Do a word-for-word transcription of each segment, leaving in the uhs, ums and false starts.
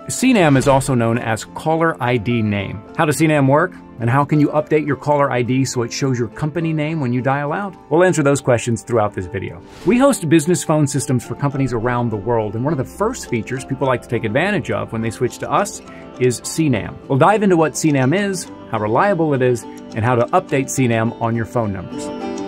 C NAM is also known as Caller I D Name. How does C NAM work? And how can you update your caller I D so it shows your company name when you dial out? We'll answer those questions throughout this video. We host business phone systems for companies around the world, and one of the first features people like to take advantage of when they switch to us is C NAM. We'll dive into what C NAM is, how reliable it is, and how to update C NAM on your phone numbers.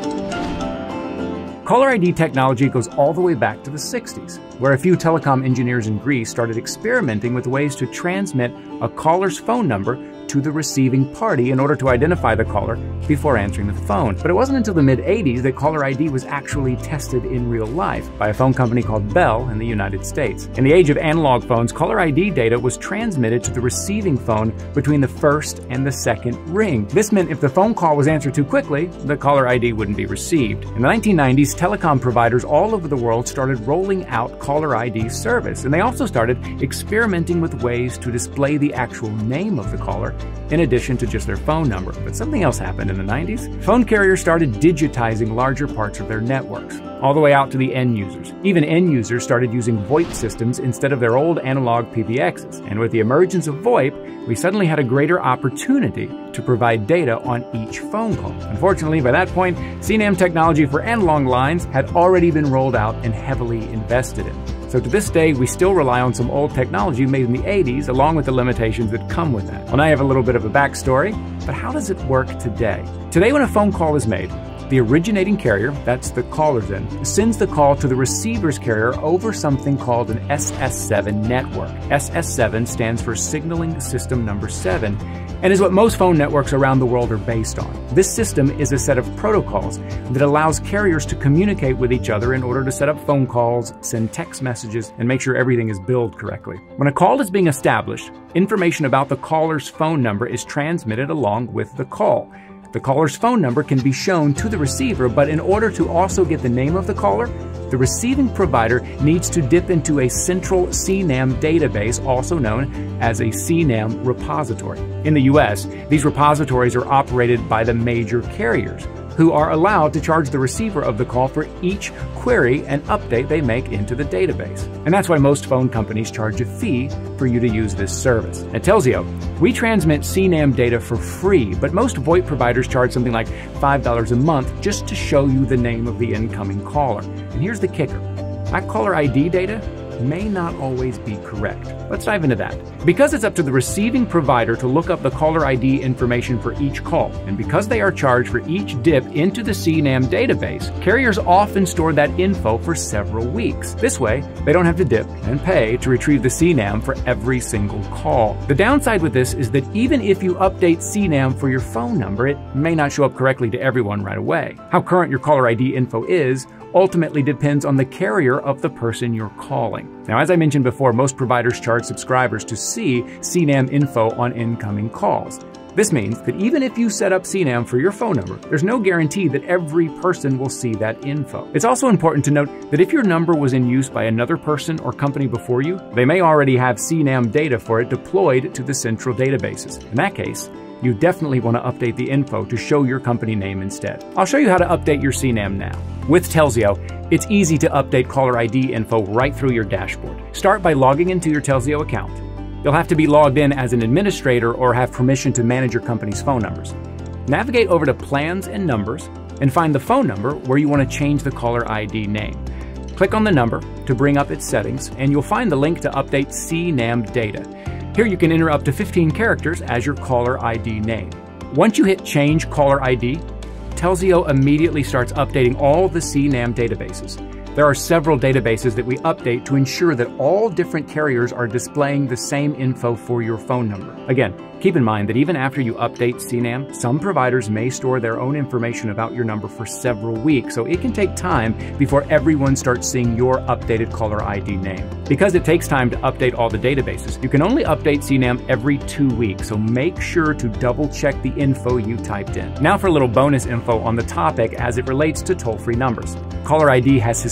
Caller I D technology goes all the way back to the sixties, where a few telecom engineers in Greece started experimenting with ways to transmit a caller's phone number to the receiving party in order to identify the caller before answering the phone. But it wasn't until the mid eighties that caller I D was actually tested in real life by a phone company called Bell in the United States. In the age of analog phones, caller I D data was transmitted to the receiving phone between the first and the second ring. This meant if the phone call was answered too quickly, the caller I D wouldn't be received. In the nineteen nineties, telecom providers all over the world started rolling out caller I D service, and they also started experimenting with ways to display the actual name of the caller in addition to just their phone number. But something else happened in the nineties. Phone carriers started digitizing larger parts of their networks, all the way out to the end users. Even end users started using VoIP systems instead of their old analog P B Xs. And with the emergence of VoIP, we suddenly had a greater opportunity to provide data on each phone call. Unfortunately, by that point, C NAM technology for analog lines had already been rolled out and heavily invested in. So to this day, we still rely on some old technology made in the eighties, along with the limitations that come with that. Well, now I have a little bit of a backstory, but how does it work today? Today, when a phone call is made, the originating carrier, that's the caller's end, sends the call to the receiver's carrier over something called an S S seven network. S S seven stands for Signaling System Number seven, and is what most phone networks around the world are based on. This system is a set of protocols that allows carriers to communicate with each other in order to set up phone calls, send text messages, and make sure everything is billed correctly. When a call is being established, information about the caller's phone number is transmitted along with the call. The caller's phone number can be shown to the receiver, but in order to also get the name of the caller, the receiving provider needs to dip into a central C NAM database, also known as a C NAM repository. In the U S, these repositories are operated by the major carriers, who are allowed to charge the receiver of the call for each query and update they make into the database. And that's why most phone companies charge a fee for you to use this service. At Telzio, we transmit C NAM data for free, but most VoIP providers charge something like five dollars a month just to show you the name of the incoming caller. And here's the kicker. That caller I D data may not always be correct. Let's dive into that. Because it's up to the receiving provider to look up the caller I D information for each call, and because they are charged for each dip into the C NAM database, carriers often store that info for several weeks. This way, they don't have to dip and pay to retrieve the C NAM for every single call. The downside with this is that even if you update C NAM for your phone number, it may not show up correctly to everyone right away. How current your caller I D info is ultimately depends on the carrier of the person you're calling. Now, as I mentioned before, most providers charge subscribers to see C NAM info on incoming calls. This means that even if you set up C NAM for your phone number, there's no guarantee that every person will see that info. It's also important to note that if your number was in use by another person or company before you, they may already have C NAM data for it deployed to the central databases. In that case, you definitely want to update the info to show your company name instead. I'll show you how to update your C NAM now. With Telzio, it's easy to update caller I D info right through your dashboard. Start by logging into your Telzio account. You'll have to be logged in as an administrator or have permission to manage your company's phone numbers. Navigate over to Plans and Numbers and find the phone number where you want to change the caller I D name. Click on the number to bring up its settings, and you'll find the link to update C NAM data. Here you can enter up to fifteen characters as your caller I D name. Once you hit Change Caller I D, Telzio immediately starts updating all the C NAM databases. There are several databases that we update to ensure that all different carriers are displaying the same info for your phone number. Again, keep in mind that even after you update C NAM, some providers may store their own information about your number for several weeks, so it can take time before everyone starts seeing your updated caller I D name. Because it takes time to update all the databases, you can only update C NAM every two weeks, so make sure to double check the info you typed in. Now for a little bonus info on the topic as it relates to toll-free numbers. Caller I D has historically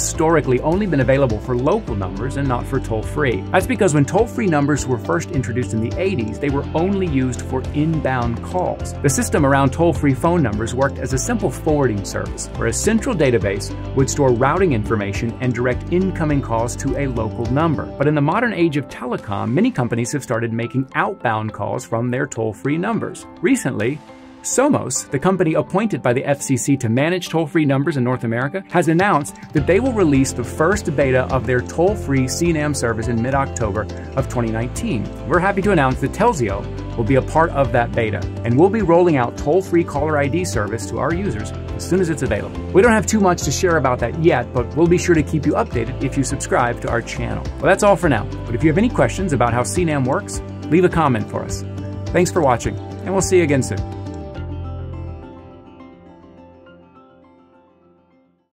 historically only been available for local numbers and not for toll-free. That's because when toll-free numbers were first introduced in the eighties, they were only used for inbound calls. The system around toll-free phone numbers worked as a simple forwarding service, where a central database would store routing information and direct incoming calls to a local number. But in the modern age of telecom, many companies have started making outbound calls from their toll-free numbers. Recently, Somos, the company appointed by the F C C to manage toll-free numbers in North America, has announced that they will release the first beta of their toll-free C NAM service in mid-October of twenty nineteen. We're happy to announce that Telzio will be a part of that beta, and we'll be rolling out toll-free caller I D service to our users as soon as it's available. We don't have too much to share about that yet, but we'll be sure to keep you updated if you subscribe to our channel. Well, that's all for now, but if you have any questions about how C NAM works, leave a comment for us. Thanks for watching, and we'll see you again soon.